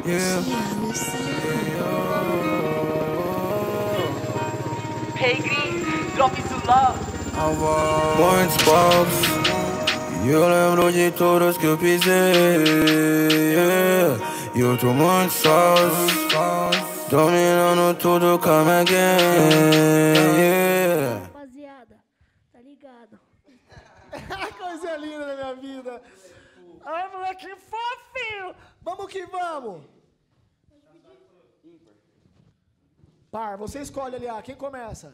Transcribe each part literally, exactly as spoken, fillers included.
Yeah. Hey Gris, drop isso lá. Muitos palcos, e eu lembro de todos que eu pisei. Yeah. E eu tô muito sauce, dominando tudo como é yeah. Rapaziada, tá ligado? Coisa linda da minha vida. Ai, moleque fofinho. Vamos que vamos. Par, você escolhe ali, ah, quem começa?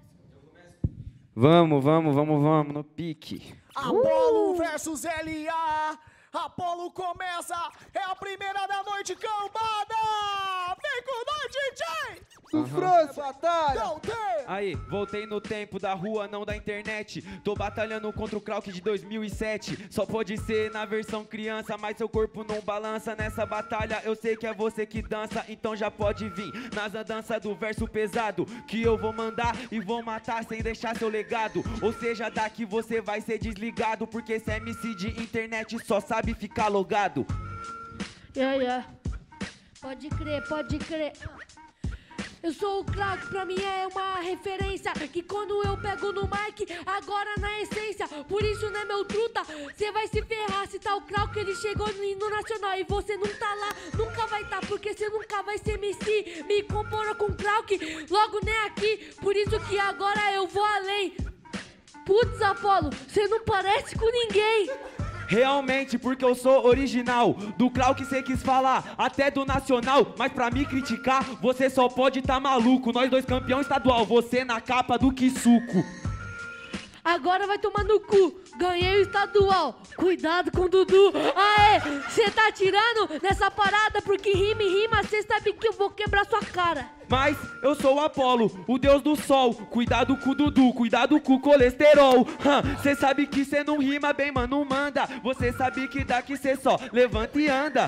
Vamos, vamos, vamos, vamos, no pique. Apolo Uh! versus L A. Apolo começa, é a primeira da noite, cambada! Vem com nós, D J! Uhum. França, batalha! Não tem! Aí, voltei no tempo da rua, não da internet. Tô batalhando contra o Krauk de dois mil e sete. Só pode ser na versão criança, mas seu corpo não balança. Nessa batalha eu sei que é você que dança, então já pode vir nas danças do verso pesado, que eu vou mandar e vou matar sem deixar seu legado. Ou seja, daqui você vai ser desligado, porque esse M C de internet só sabe ficar logado. Yeah, yeah. Pode crer, pode crer. Eu sou o Krauk, pra mim é uma referência, que quando eu pego no mic, agora na essência. Por isso, né, meu truta, cê vai se ferrar se tá o Krauk, ele chegou no, no nacional e você não tá lá, nunca vai tá, porque cê nunca vai ser M C. Me compara com o Krauk, logo né aqui, por isso que agora eu vou além. Putz, Apolo, cê não parece com ninguém. Realmente, porque eu sou original. Do Krauk cê quis falar, até do nacional. Mas pra me criticar, você só pode tá maluco. Nós dois campeão estadual, você na capa do que suco. Agora vai tomar no cu, ganhei o estadual, cuidado com o Dudu. Aê, cê tá tirando nessa parada, porque rima e rima, cê sabe que eu vou quebrar sua cara. Mas eu sou o Apolo, o deus do sol. Cuidado com o Dudu, cuidado com o colesterol. Cê sabe que cê não rima bem, mano, manda. Você sabe que daqui cê só levanta e anda.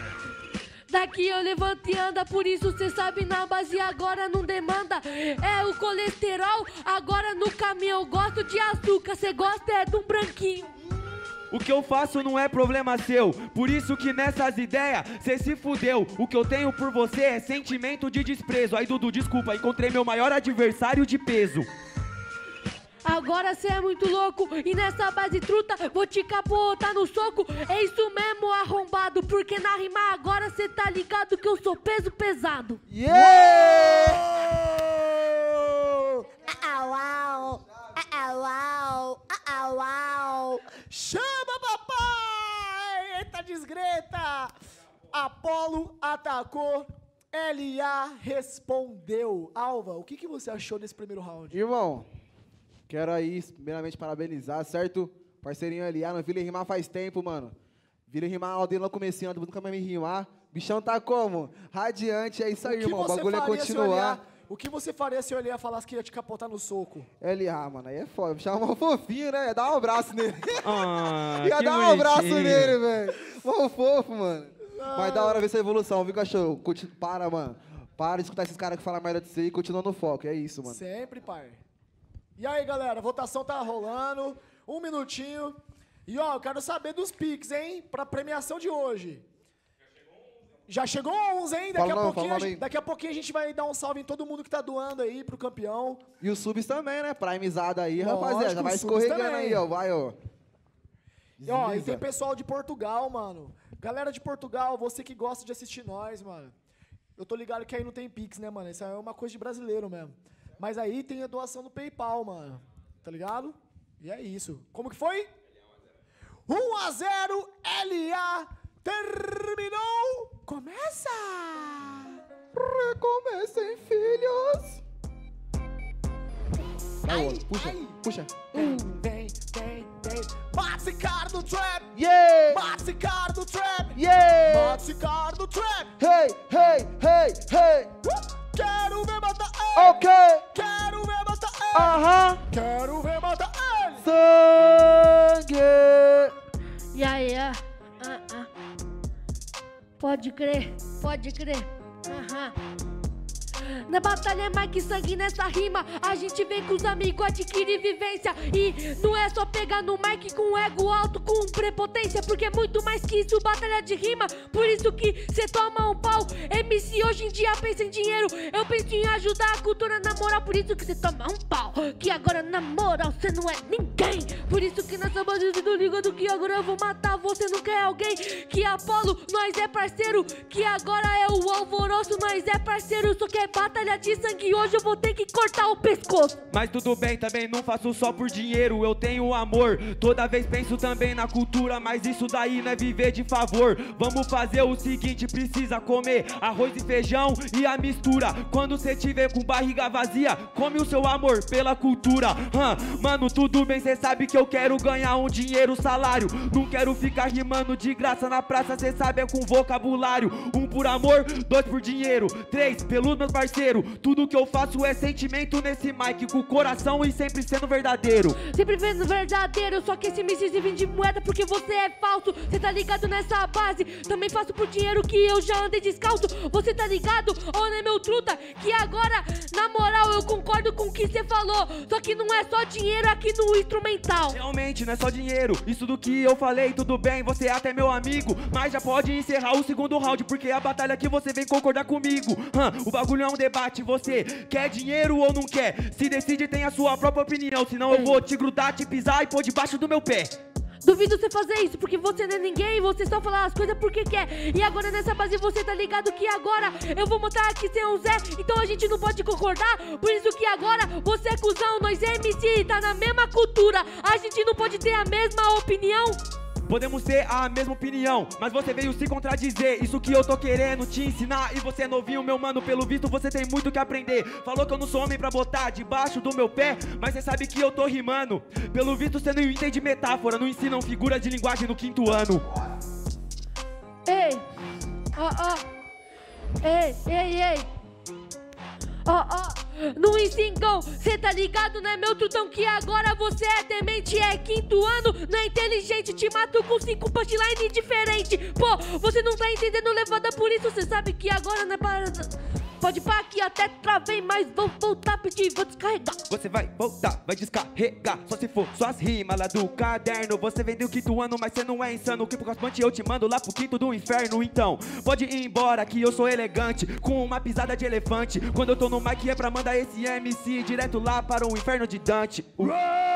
Daqui eu levanto e anda, por isso cê sabe na base agora não demanda. É o colesterol, agora no caminho eu gosto de açúcar, cê gosta é de um branquinho. O que eu faço não é problema seu, por isso que nessas ideias cê se fudeu. O que eu tenho por você é sentimento de desprezo. Aí Dudu, desculpa, encontrei meu maior adversário de peso. Agora cê é muito louco e nessa base truta vou te capotar no soco. É isso mesmo, arrombado, porque na rima agora cê tá ligado que eu sou peso pesado. Yeah! Au, au, au, au, au, au. Chama, papai! Eita desgreta! Apolo atacou, L A respondeu. Alva, o que, que você achou desse primeiro round? Irmão, quero aí, primeiramente, parabenizar, certo? Parceirinho L A, não vi ele rimar faz tempo, mano. Vi ele rimar aldeia no comecinho, nunca mais me rimar. Bichão tá como? Radiante, é isso aí, irmão. O bagulho é continuar. O que você faria se o L A falasse que ia te capotar no soco? L A, mano, aí é foda. Bichão é um fofinho, né? Ia dar um abraço nele. Ah, ia que dar um abraço bonitinho. nele, velho. Mó fofo, mano. Ah. Mas da hora ver essa evolução, viu, cachorro? Continu... Para, mano. Para de escutar esses caras que falam merda de você e continua no foco. É isso, mano. Sempre, pai. E aí, galera, a votação tá rolando, um minutinho. E ó, eu quero saber dos piques, hein, pra premiação de hoje. Já chegou uns, hein? Daqui, Fala a não, pouquinho, fala a gente, não. daqui a pouquinho a gente vai dar um salve em todo mundo que tá doando aí pro campeão. E os subs também, né? Primezada aí, Lógico, rapaziada. Já vai os subs escorregando também. aí, ó. Vai, ó. E, ó, e Desliza. tem pessoal de Portugal, mano. Galera de Portugal, você que gosta de assistir nós, mano. Eu tô ligado que aí não tem Pix, né, mano? Isso aí é uma coisa de brasileiro mesmo. Mas aí tem a doação no PayPal, mano. Tá ligado? E é isso. Como que foi? um a zero, L A terminou. Começa! Recomecem, filhos. Vai, Ai, ó, puxa, ai. puxa. Vem, vem, vem, vem. Mata esse cara do trap! Yeah! Mata esse cara do trap! Yeah! Mata esse cara do trap! Hey, hey, hey, hey! Uh! Quero ver matar ele! Ok! Quero ver matar ele! Aham! Quero ver matar ele! Sangue! E aí, ah, ah, ah. Pode crer, pode crer. Aham. Na batalha é mais que sangue nessa rima. A gente vem com os amigos, adquire vivência. E não é só pegar no mic com ego alto, com prepotência. Porque é muito mais que isso, batalha de rima. Por isso que cê toma um pau. M C hoje em dia pensa em dinheiro. Eu penso em ajudar a cultura na moral. Por isso que cê toma um pau. Que agora na moral cê não é ninguém. Por isso que nessa base do ligado que agora eu vou matar. Você não quer alguém? Que Apolo, nós é parceiro. Que agora é o alvoroço, nós é parceiro. Só que é batalha de sangue, hoje eu vou ter que cortar o pescoço. Mas tudo bem, também não faço só por dinheiro. Eu tenho amor, toda vez penso também na cultura. Mas isso daí não é viver de favor. Vamos fazer o seguinte, precisa comer arroz e feijão e a mistura. Quando cê tiver com barriga vazia, come o seu amor pela cultura. hum, Mano, tudo bem, cê sabe que eu quero ganhar um dinheiro, salário. Não quero ficar rimando de graça na praça, cê sabe é com vocabulário. Um por amor, dois por dinheiro, três pelos meus parceiros. Tudo que eu faço é sentimento nesse mic, com o coração e sempre sendo verdadeiro. Sempre sendo verdadeiro, só que esse M C se vende de moeda porque você é falso. Cê tá ligado nessa base, também faço por dinheiro que eu já andei descalço. Você tá ligado, ô né meu truta, que agora, na moral, eu concordo com o que cê falou. Só que não é só dinheiro aqui no instrumental. Realmente não é só dinheiro, isso do que eu falei, tudo bem, você é até meu amigo. Mas já pode encerrar o segundo round, porque a batalha que você vem concordar comigo. hum, O bagulho é um debate, você quer dinheiro ou não quer? Se decide, tem a sua própria opinião, senão eu vou te grudar, te pisar e pôr debaixo do meu pé. Duvido você fazer isso, porque você não é ninguém. Você só fala as coisas porque quer. E agora nessa base você tá ligado que agora eu vou mostrar que você é um Zé. Então a gente não pode concordar. Por isso que agora você é cuzão, nós é M C, tá na mesma cultura. A gente não pode ter a mesma opinião. Podemos ter a mesma opinião, mas você veio se contradizer. Isso que eu tô querendo te ensinar. E você é novinho, meu mano, pelo visto você tem muito que aprender. Falou que eu não sou homem pra botar debaixo do meu pé, mas você sabe que eu tô rimando. Pelo visto você não entende metáfora, não ensinam figuras de linguagem no quinto ano. Ei, ó, ó, ei, ei, ei. Ó, oh, ó, oh. Não ensinam, cê tá ligado, né, meu trutão? Que agora você é demente, é quinto ano, não é inteligente. Te mato com cinco punchline diferente. Pô, você não tá entendendo levada, por isso cê sabe que agora não é para... Pode pá que até travei, mas vou voltar, pedir, vou descarregar. Você vai voltar, vai descarregar, só se for suas rimas lá do caderno. Você vendeu o quinto ano, mas você não é insano. Que por cosmante eu te mando lá pro quinto do inferno. Então, pode ir embora que eu sou elegante, com uma pisada de elefante. Quando eu tô no mic é pra mandar esse M C direto lá para o inferno de Dante. uh.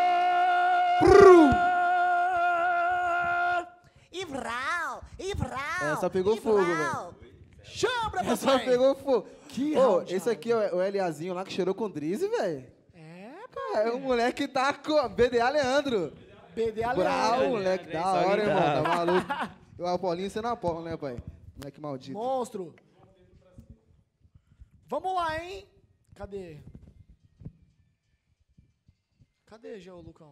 Ivral, Ivral. Essa pegou fogo, velho. Chambra, meu Essa pai. pegou fogo. Que Ô, round, esse aqui é o Eliazinho lá que cheirou com Drizzy, velho. É, É o moleque que tá com B D A Leandro. B D A Bravo, Leandro. moleque, da hora, irmão. Tá maluco. E o Apolinho você não Apolo, né, pai? Moleque maldito. Monstro. Vamos lá, hein? Cadê? Cadê, Geo, Lucão?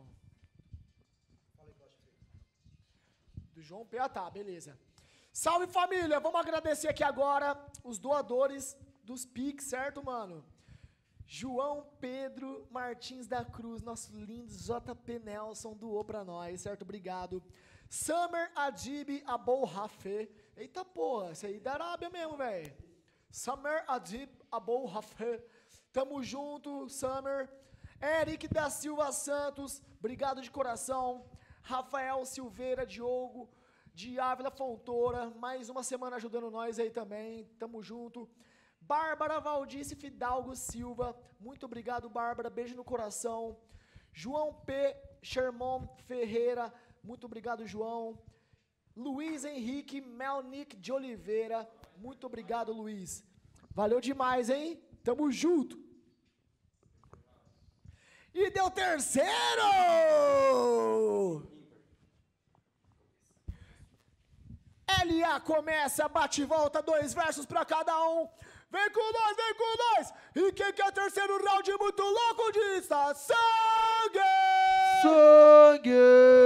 Do João P. Ah, tá, beleza. Salve, família! Vamos agradecer aqui agora os doadores dos Pix, certo, mano? João Pedro Martins da Cruz, nosso lindo J P Nelson, doou pra nós, certo? Obrigado. Summer Adib Abou Rafé. Eita porra, esse aí da Arábia mesmo, velho. Summer Adib Abou Rafé. Tamo junto, Summer. Eric da Silva Santos, obrigado de coração. Rafael Silveira Diogo, de Ávila Fontoura, mais uma semana ajudando nós aí também, tamo junto. Bárbara Valdice Fidalgo Silva, muito obrigado, Bárbara, beijo no coração. João P. Sherman Ferreira, muito obrigado, João. Luiz Henrique Melnick de Oliveira, muito obrigado, Luiz. Valeu demais, hein? Tamo junto. E deu terceiro! L A começa, bate e volta, dois versos pra cada um. Vem com nós, vem com nós! E quem quer terceiro round muito louco diz, tá sangue! Sangue!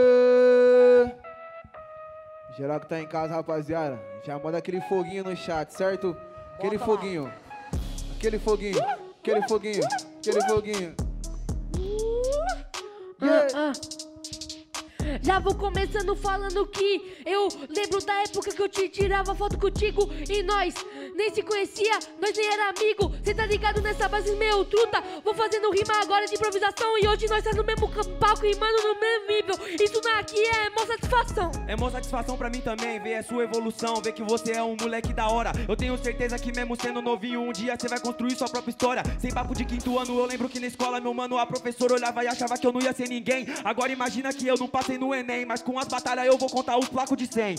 Geral que tá em casa, rapaziada, já manda aquele foguinho no chat, certo? Aquele Bota foguinho. Lá. Aquele foguinho. Aquele foguinho. Aquele foguinho. Uh, uh. Já vou começando falando que eu lembro da época que eu te tirava foto contigo e nós nem se conhecia, nós nem era amigo. Cê tá ligado nessa base, meu truta? Vou fazendo rima agora de improvisação e hoje nós tá no mesmo palco rimando no mesmo nível. Isso daqui é mó satisfação. É mó satisfação pra mim também, ver a sua evolução, ver que você é um moleque da hora. Eu tenho certeza que mesmo sendo novinho, um dia você vai construir sua própria história. Sem papo de quinto ano, eu lembro que na escola, meu mano, a professora olhava e achava que eu não ia ser ninguém. Agora imagina que eu não passei no Enem, mas com as batalhas eu vou contar os placos de cem.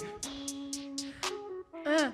Ah.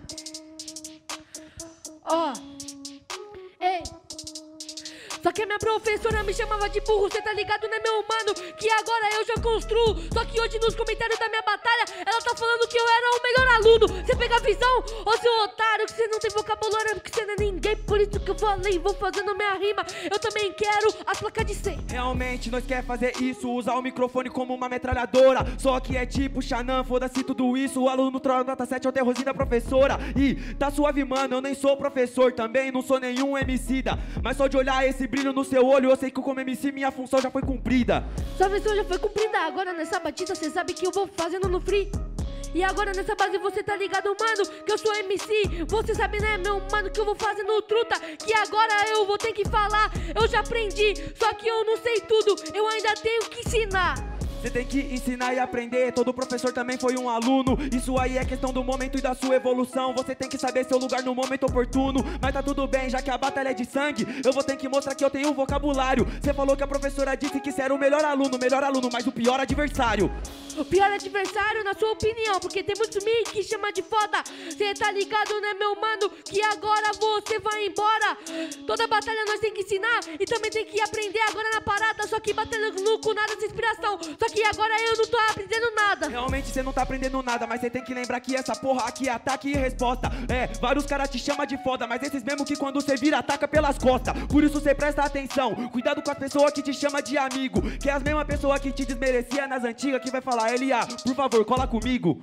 Ó. Ei. Só que a minha professora me chamava de burro, cê tá ligado, né, meu mano? Que agora eu já construo. Só que hoje nos comentários da minha batalha, ela tá falando que eu era o melhor aluno. Cê pega a visão? Ô, seu otário, que cê não tem vocabulário, porque cê não é ninguém. Por isso que eu falei, vou fazendo minha rima. Eu também quero as placas de cem. Realmente, nós quer fazer isso, usar o microfone como uma metralhadora. Só que é tipo Xanã, foda-se tudo isso. O aluno troca nota sete é o terrorzinho da professora. E tá suave, mano, eu nem sou professor, também não sou nenhum emicida. Mas só de olhar esse brilho no seu olho, eu sei que como M C minha função já foi cumprida. Sua missão já foi cumprida, agora nessa batida cê sabe que eu vou fazendo no free. E agora nessa base você tá ligado, mano, que eu sou M C. Você sabe, né, meu mano, que eu vou fazendo truta. Que agora eu vou ter que falar, eu já aprendi. Só que eu não sei tudo, eu ainda tenho que ensinar. Você tem que ensinar e aprender, todo professor também foi um aluno. Isso aí é questão do momento e da sua evolução. Você tem que saber seu lugar no momento oportuno. Mas tá tudo bem, já que a batalha é de sangue, eu vou ter que mostrar que eu tenho um vocabulário. Você falou que a professora disse que você era o melhor aluno, melhor aluno, mas o pior adversário. O pior adversário, na sua opinião, porque tem muitos me que chama de foda. Cê tá ligado, né, meu mano, que agora você vai embora. Toda batalha nós tem que ensinar e também tem que aprender agora na parada. Só que batalhando com nada sem inspiração. Só que agora eu não tô aprendendo nada. Realmente você não tá aprendendo nada, mas você tem que lembrar que essa porra aqui é ataque e resposta. É, vários caras te chamam de foda, mas esses mesmo que quando você vira ataca pelas costas. Por isso você presta atenção, cuidado com as pessoas que te chamam de amigo, que é as mesmas pessoas que te desmerecia nas antigas, que vai falar, L A, por favor, cola comigo.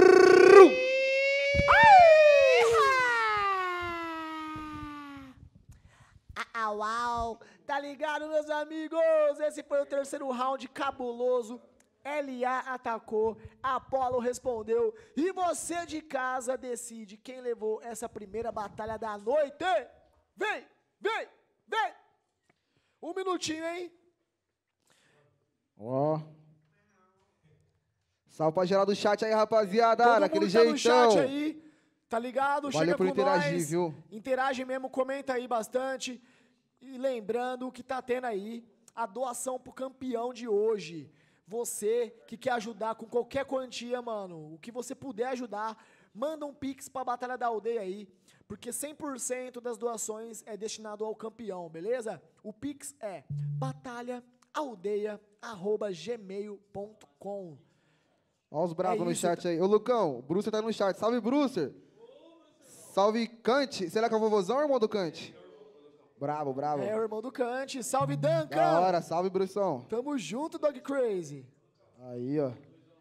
Ah, uau! Tá ligado, meus amigos? Esse foi o terceiro round cabuloso. L A atacou, Apollo respondeu. E você de casa decide quem levou essa primeira batalha da noite. Vem, vem, vem! Um minutinho, hein? Ó. Salve pra geral do chat aí, rapaziada. Todo Daquele mundo tá no jeitão. chat aí, tá ligado? Valeu Chega por com interagir, nós. viu? Interage mesmo, comenta aí bastante. E lembrando que tá tendo aí a doação pro campeão de hoje. Você que quer ajudar com qualquer quantia, mano, o que você puder ajudar, manda um pix pra Batalha da Aldeia aí, porque cem por cento das doações é destinado ao campeão, beleza? O pix é batalha aldeia arroba gmail ponto com. Ó os bravos É no isso, chat tá- aí. Ô, Lucão, o Brucer tá no chat. Salve, Brucer. Salve, Kant. Será que é o vovôzão ou irmão do Kant? Bravo, bravo. É o irmão do Kant. Salve, Duncan! Da hora, salve, Brução. Tamo junto, Dog Crazy. Aí, ó.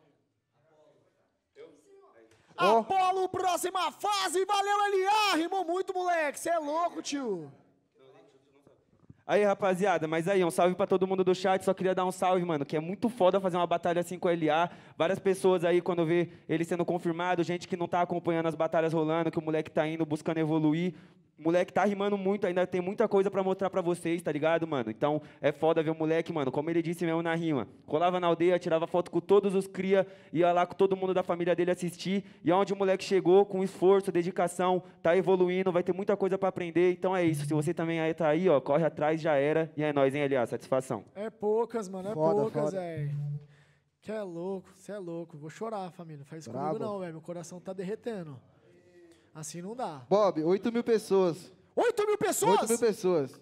Ó. Apollo, próxima fase. Valeu, L A. Rimou muito, moleque. Cê é louco, tio. Aí, rapaziada, mas aí, um salve pra todo mundo do chat. Só queria dar um salve, mano, que é muito foda fazer uma batalha assim com o L A. Várias pessoas aí, quando vê ele sendo confirmado, gente que não tá acompanhando as batalhas rolando, que o moleque tá indo buscando evoluir. O moleque tá rimando muito, ainda tem muita coisa pra mostrar pra vocês, tá ligado, mano? Então, é foda ver o moleque, mano, como ele disse mesmo na rima. Colava na aldeia, tirava foto com todos os cria, ia lá com todo mundo da família dele assistir. E aonde o moleque chegou, com esforço, dedicação, tá evoluindo, vai ter muita coisa pra aprender. Então é isso, se você também aí tá aí, ó, corre atrás, já era. E é nóis, hein, L A, satisfação. É poucas, mano. É Foda, poucas, foda. velho. Que é louco, cê é louco. Vou chorar, família. Faz isso Brabo. comigo não, velho. Meu coração tá derretendo. Assim não dá. Bob, oito mil pessoas. oito mil pessoas? oito mil pessoas.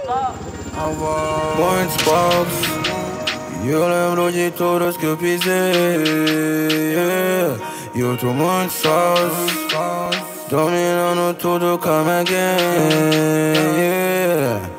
Muitos palcos, e eu lembro de todos que eu pisei. Yeah. E eu tô muito sauce, dominando tudo, come again. Yeah.